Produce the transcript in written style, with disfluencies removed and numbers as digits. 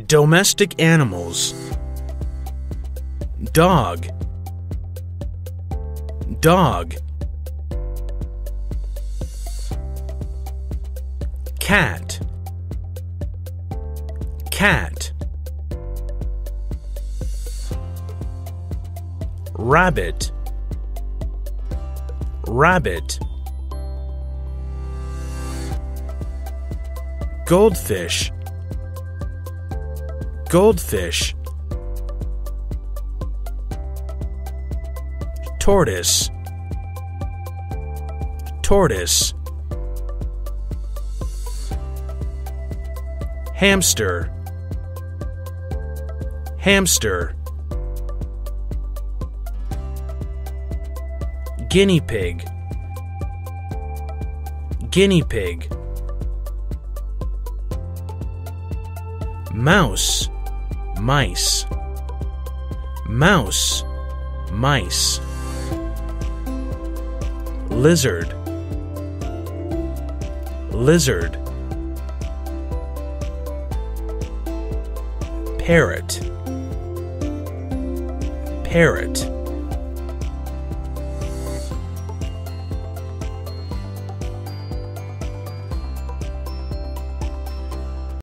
Domestic animals. Dog, dog. Cat, cat. Rabbit, rabbit. Goldfish, goldfish. Tortoise, tortoise. Hamster, hamster. Guinea pig, guinea pig. Mouse, mice, mouse, mice. Lizard, lizard. Parrot, parrot.